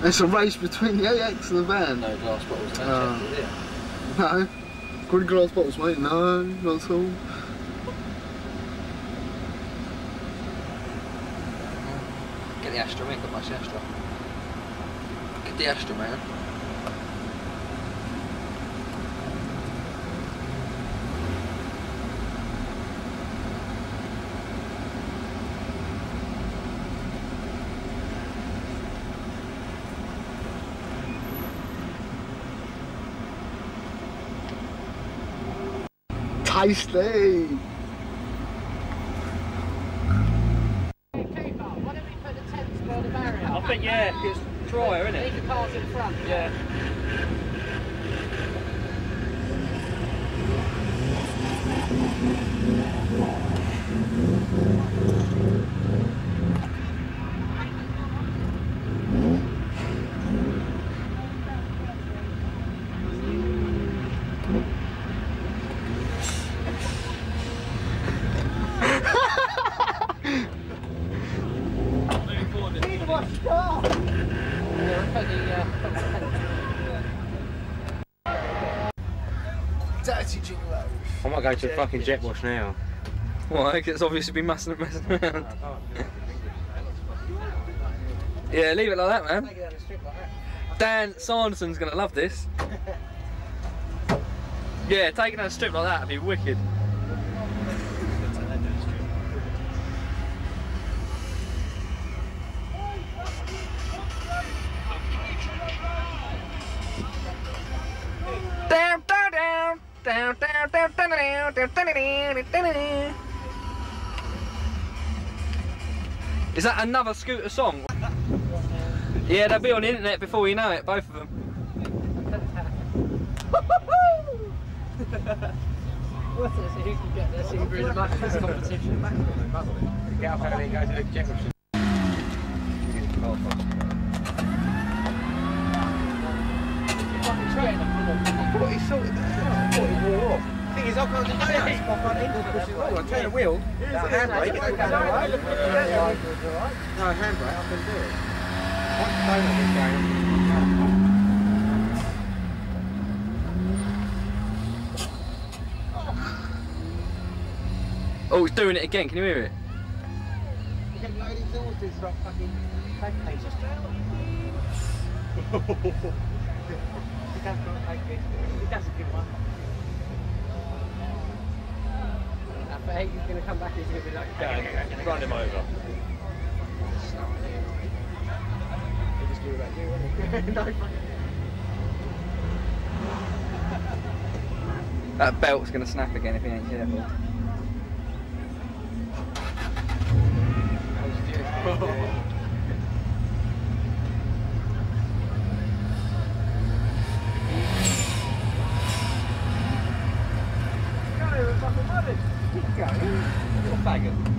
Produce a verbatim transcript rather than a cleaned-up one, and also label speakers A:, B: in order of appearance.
A: It's a race between the A X and the van.
B: No glass bottles, no
A: uh,
B: check, is it?
A: No. Good glass bottles, mate. No, not at all.
B: Get the Astra, we ain't got much Astra. Get the Astra, man.
A: Tasty!
C: I think, yeah, it's drier, isn't it?
D: Leave the cars in front.
C: Yeah.
E: I might go to a fucking jet wash now.
C: Why? Because it's obviously been messing, messing around. Yeah, leave it like that, man. Dan Sanderson's gonna love this. Yeah, take it down a strip like that would be wicked. Down, down, down, down, down, down, down, down, down, down, down, down. Is that another scooter song? Yeah, they'll be on the internet before you know it, both of them.
D: What's this? Who can get their Subaru in the Masters competition?
E: Get up early and go to the jet wash. I thought he sorted that out. I thought he wore off. The thing is, I can't do that. It's my front end pushes forward. I turn the wheel, that handbrake, it goes down the road. No, handbrake, I can do it. Once the donut is going,
C: Oh, it's doing it again, can you hear it?
E: you can load exhausters from fucking tank pages. That's a good one.
D: I bet he's going to come back and he's going to be like,
C: Yeah, run him over.
E: He'll just do about you, won't he? No,
C: That belt's going to snap again if he ain't careful.
E: You're a faggot.